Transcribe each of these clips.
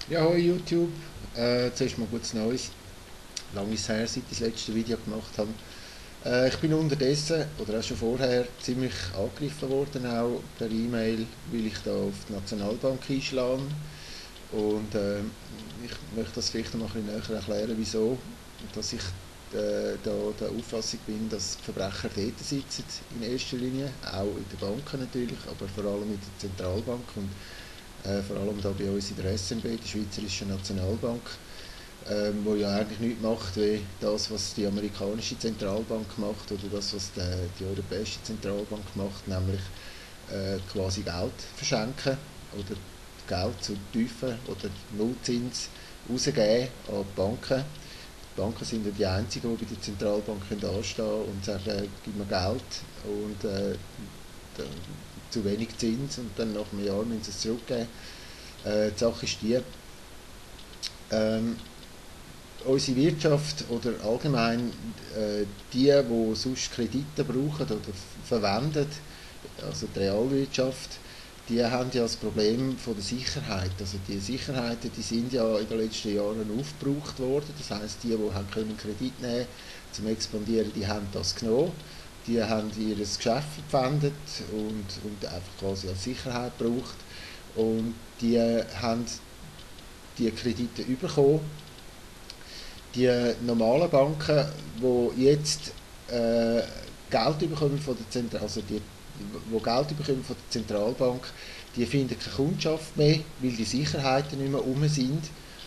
Ja, hallo YouTube. Zuerst mal gutes Neues. Lange ist es her, seit ich das letzte Video gemacht habe. Ich bin unterdessen, oder auch schon vorher, ziemlich angegriffen worden, auch per E-Mail, weil ich da auf die Nationalbank einschlage. Und ich möchte das vielleicht noch ein bisschen näher erklären, wieso. Dass ich da der Auffassung bin, dass die Verbrecher dort sitzen, in erster Linie, auch in den Banken natürlich, aber vor allem in der Zentralbank und vor allem da bei uns in der SNB, der Schweizerischen Nationalbank, wo ja eigentlich nichts macht wie das, was die amerikanische Zentralbank macht oder das, was die Europäische Zentralbank macht, nämlich quasi Geld verschenken oder Geld zu tiefen oder Nullzins rausgeben an die Banken. Die Banken sind ja die einzigen, die bei der Zentralbank anstehen können und sagen, gib mir Geld und zu wenig Zins und dann nach einem Jahr müssen sie es zurückgeben. Die Sache ist die, ähm, unsere Wirtschaft oder allgemein die sonst Kredite brauchen oder verwenden, also die Realwirtschaft, die haben ja das Problem von der Sicherheit. Also die Sicherheiten, die sind ja in den letzten Jahren aufgebraucht worden. Das heißt, die haben können Kredit nehmen zum Expandieren, die haben das genommen. Die haben ihr Geschäft verpfändet und einfach quasi als Sicherheit gebraucht. Und die haben die Kredite bekommen. Die normalen Banken, die jetzt äh, Geld bekommen von der Zentral, also die, wo Geld bekommen von der Zentralbank, die finden keine Kundschaft mehr, weil die Sicherheiten nicht mehr um sind.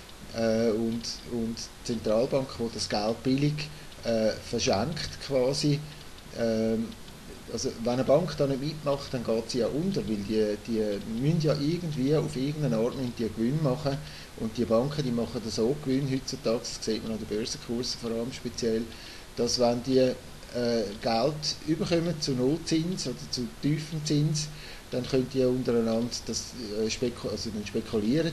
Und die Zentralbank, die das Geld billig verschenkt quasi, ähm, also wenn eine Bank da nicht mitmacht, dann geht sie ja unter, weil die müssen ja irgendwie auf irgendeine Art die Gewinn machen und die Banken, die machen das auch Gewinn heutzutage, das sieht man an den Börsenkursen vor allem speziell, dass wenn die Geld bekommen zu Nullzins oder zu tiefem Zins, dann können die untereinander das also dann spekulieren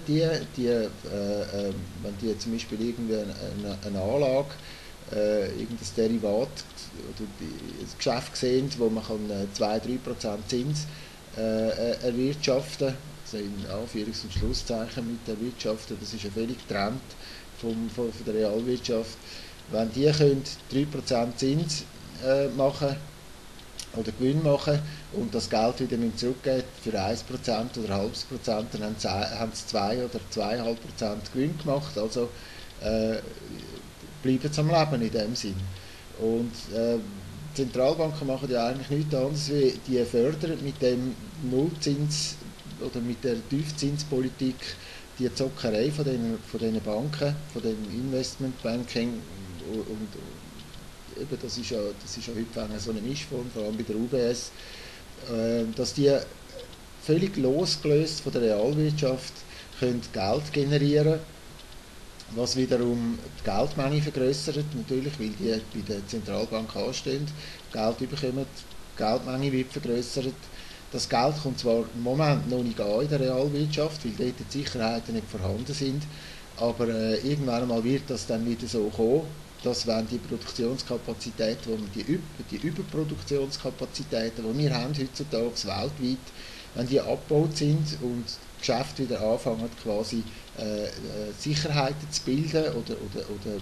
wenn die zum Beispiel eine Anlage, irgendein Derivat oder ein Geschäft sehen, wo man 2-3% Zins erwirtschaften, also in Anführungs- und Schlusszeichen mit erwirtschaften, das ist ja völlig getrennt von der Realwirtschaft. Wenn die können 3% Zins machen oder Gewinn machen und das Geld wieder zurückgeben für 1% oder ein halbes Prozent, dann haben sie 2 oder 2,5% Gewinn gemacht. Also äh, bleiben sie am Leben in dem Sinn. Und Zentralbanken machen ja eigentlich nichts anderes, wie die fördern mit dem Nullzins oder mit der Tiefzinspolitik die Zockerei von den Banken, von dem Investmentbanking und eben, das ist ja heute so eine Mischform, vor allem bei der UBS, dass die völlig losgelöst von der Realwirtschaft können Geld generieren, was wiederum die Geldmenge vergrößert, natürlich, weil die bei der Zentralbank anstehen, Geld bekommen, die Geldmenge wird vergrößert. Das Geld kommt zwar im Moment noch nicht an in der Realwirtschaft, weil dort die Sicherheiten nicht vorhanden sind, aber irgendwann einmal wird das dann wieder so kommen, dass wenn die Produktionskapazitäten, die Überproduktionskapazitäten, die wir haben heutzutage weltweit, wenn die abgebaut sind und Geschäfte wieder anfangen, quasi Sicherheiten zu bilden oder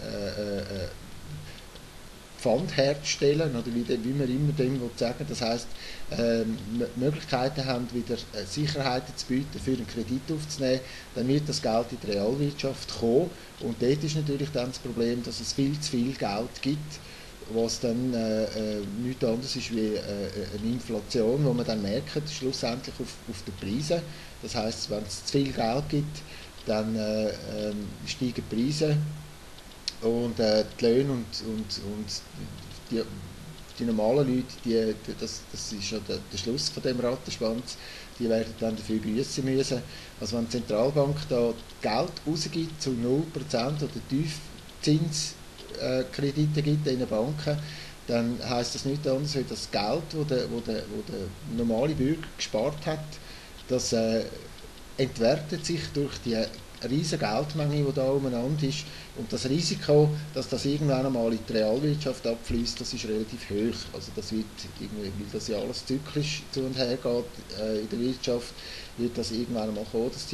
Pfand herzustellen, oder wie man immer dem sagen. Das heisst, Möglichkeiten haben, wieder Sicherheiten zu bieten, für einen Kredit aufzunehmen, dann wird das Geld in die Realwirtschaft kommen. Und dort ist natürlich dann das Problem, dass es viel zu viel Geld gibt, was dann nichts anderes ist wie eine Inflation, wo man dann merkt, schlussendlich auf den Preisen. Das heißt, wenn es zu viel Geld gibt, dann steigen die Preise und die Löhne und die, die normalen Leute, das ist ja der Schluss von dem Rattenschwanz, die werden dann dafür büßen müssen. Also wenn die Zentralbank da Geld rausgibt zu 0% oder Tiefzinskredite gibt in den Banken, dann heisst das nichts anderes als das Geld, das der normale Bürger gespart hat, das entwertet sich durch die riesige Geldmenge, die da umeinander ist. Und das Risiko, dass das irgendwann einmal in die Realwirtschaft abfließt, das ist relativ hoch. Also das wird irgendwie, weil das ja alles zyklisch zu und her geht in der Wirtschaft, wird das irgendwann einmal kommen, dass die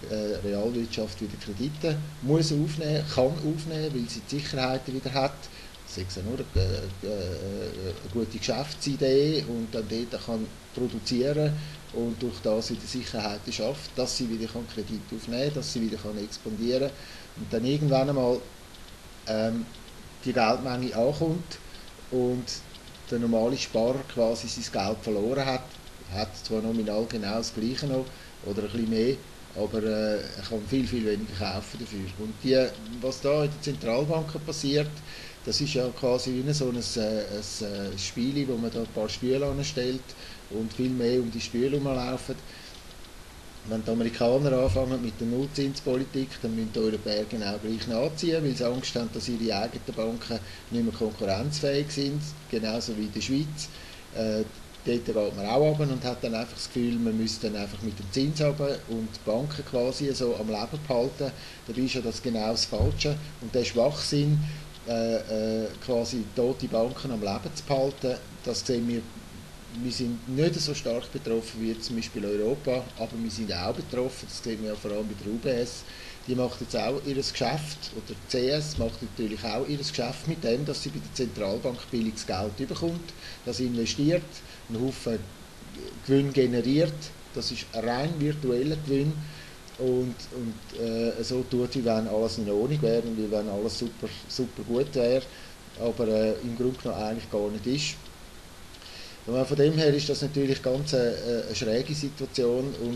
Realwirtschaft wieder Kredite muss aufnehmen, kann aufnehmen, weil sie die Sicherheiten wieder hat. Sei es nur eine gute Geschäftsidee und dann dort kann produzieren und durch das wieder Sicherheiten schafft, dass sie wieder Kredite aufnehmen kann, dass sie wieder expandieren kann und dann irgendwann einmal die Geldmenge ankommt und der normale Sparer quasi sein Geld verloren hat. Er hat zwar nominal genau das Gleiche noch oder ein bisschen mehr, aber er kann viel, viel weniger kaufen dafür. Und was da in den Zentralbanken passiert, das ist ja quasi wie so ein Spiel, wo man da ein paar Stühle anstellt und viel mehr um die Stühle herumlaufen. Wenn die Amerikaner anfangen mit der Nullzinspolitik, dann müssen die Europäer genau gleich nachziehen, weil sie Angst haben, dass ihre eigenen Banken nicht mehr konkurrenzfähig sind, genauso wie in der Schweiz. Dort geht man auch runter und hat dann einfach das Gefühl, man müsste dann einfach mit dem Zins runter und die Banken quasi so am Leben behalten. Dabei ist ja das genau das Falsche. Und der Schwachsinn, quasi tote Banken am Leben zu behalten, das sehen wir sind nicht so stark betroffen wie zum Beispiel Europa, aber wir sind auch betroffen, das sehen wir ja vor allem bei der UBS. Die macht jetzt auch ihr Geschäft, oder die CS macht natürlich auch ihr Geschäft mit dem, dass sie bei der Zentralbank billiges Geld bekommt, das investiert, einen Haufen Gewinn generiert, das ist rein virtueller Gewinn und so tut, wie wenn alles in Ordnung wäre und wie wenn alles super, super gut wäre, aber im Grunde genommen eigentlich gar nicht ist. Und von dem her ist das natürlich ganz eine schräge Situation und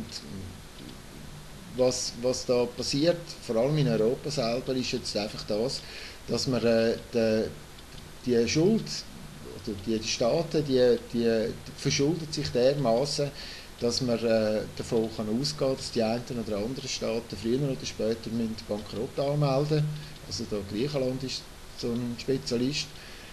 was da passiert, vor allem in Europa selber, ist jetzt einfach das, dass man die Schuld, oder die Staaten, die verschuldet sich dermaßen, dass man davon ausgehen kann, dass die einen oder anderen Staaten früher oder später Bankrott anmelden müssen. Also da Griechenland ist so ein Spezialist.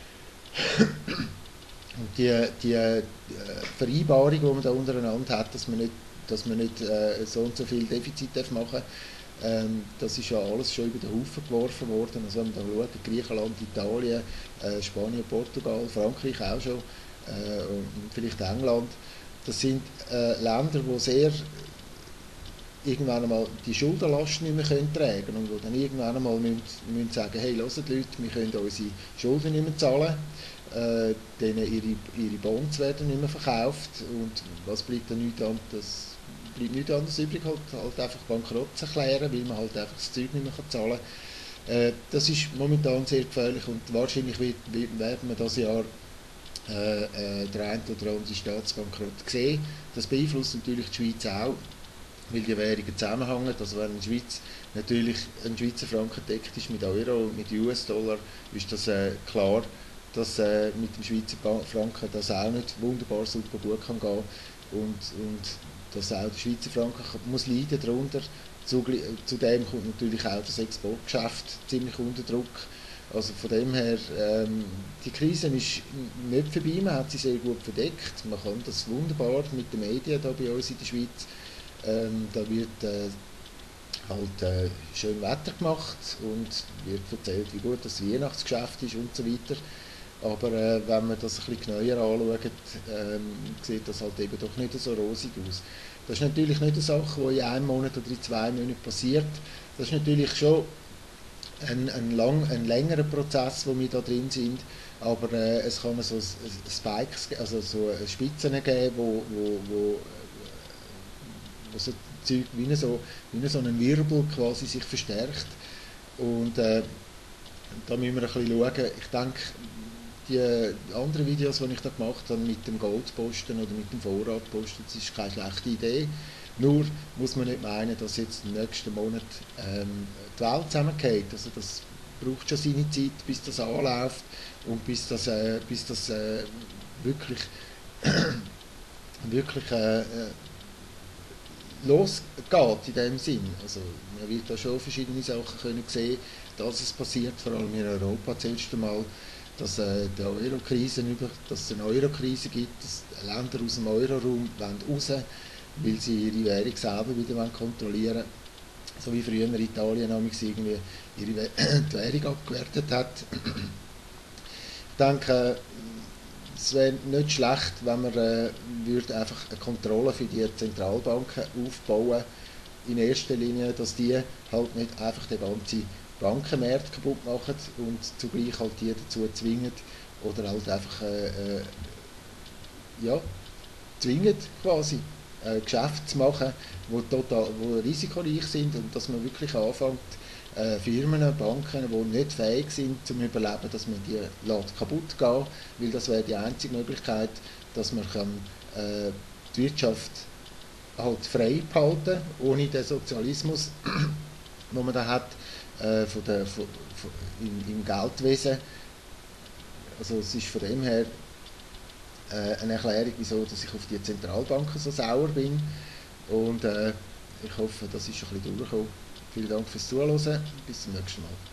Und die Vereinbarung, die man da untereinander hat, dass man nicht so und so viel Defizit machen darf, das ist ja alles schon über den Haufen geworfen worden. Also wenn man da schaut, Griechenland, Italien, Spanien, Portugal, Frankreich auch schon, und vielleicht England, das sind Länder, die sehr irgendwann einmal die Schuldenlast nicht mehr tragen können und die dann irgendwann einmal müssen sagen, hey, hört Leute, wir können unsere Schulden nicht mehr zahlen, denen ihre Bonds werden nicht mehr verkauft und was bleibt dann nichts anderes übrig, halt einfach bankrott zu erklären, weil man halt einfach das Zeug nicht mehr zahlen kann. Das ist momentan sehr gefährlich und wahrscheinlich werden wir das Jahr der eine oder andere Staatsbankrott sehen. Das beeinflusst natürlich die Schweiz auch, weil die Währungen zusammenhängen. Also wenn in der Schweiz natürlich ein Schweizer Franken deckt ist mit Euro und mit US-Dollar, ist das klar, dass mit dem Schweizer Franken das auch nicht wunderbar super gut kann gehen und dass auch der Schweizer Franken muss leiden darunter. Zudem kommt natürlich auch das Exportgeschäft ziemlich unter Druck. Also von dem her, die Krise ist nicht vorbei, man hat sie sehr gut verdeckt. Man kann das wunderbar mit den Medien hier bei uns in der Schweiz. Da wird halt schön Wetter gemacht und wird erzählt, wie gut das Weihnachtsgeschäft ist und so weiter. Aber wenn man das ein bisschen genauer anschaut, sieht das halt eben doch nicht so rosig aus. Das ist natürlich nicht eine Sache, die in einem Monat oder in 2 Monaten passiert. Das ist natürlich schon ein längerer Prozess, wo wir da drin sind. Aber es kann so Spikes, also so Spitzen geben, wo so Zeug wie so ein Wirbel quasi sich verstärkt. Und da müssen wir ein bisschen schauen. Ich denke, die anderen Videos, die ich da gemacht habe, mit dem Goldposten oder mit dem Vorratposten, das ist keine schlechte Idee. Nur muss man nicht meinen, dass jetzt im nächsten Monat die Welt zusammengeht. Also das braucht schon seine Zeit, bis das anläuft und bis das wirklich, wirklich losgeht in dem Sinn. Also man wird da schon verschiedene Sachen können sehen, dass es passiert, vor allem in Europa zuerst einmal, dass es eine Euro-Krise gibt, dass Länder aus dem Euro-Raum raus wollen, weil sie ihre Währung selber wieder kontrollieren wollen. So wie früher Italien irgendwie ihre Währung abgewertet hat. Ich denke, es wäre nicht schlecht, wenn man würde einfach eine Kontrolle für die Zentralbanken aufbauen in erster Linie, dass die halt nicht einfach den ganzen Bankenmarkt kaputt machen und zugleich halt die dazu zwingen oder halt einfach ja, zwingen quasi Geschäfte zu machen, wo risikoreich sind und dass man wirklich anfängt, Firmen, Banken, die nicht fähig sind zum Überleben, dass man die lässt kaputt gehen, weil das wäre die einzige Möglichkeit, dass man kann, die Wirtschaft halt frei behalten, ohne den Sozialismus, den man da hat, im Geldwesen. Also es ist von dem her eine Erklärung, wieso dass ich auf die Zentralbanken so sauer bin. Und ich hoffe, das ist ein bisschen durchgekommen. Vielen Dank fürs Zuhören. Bis zum nächsten Mal.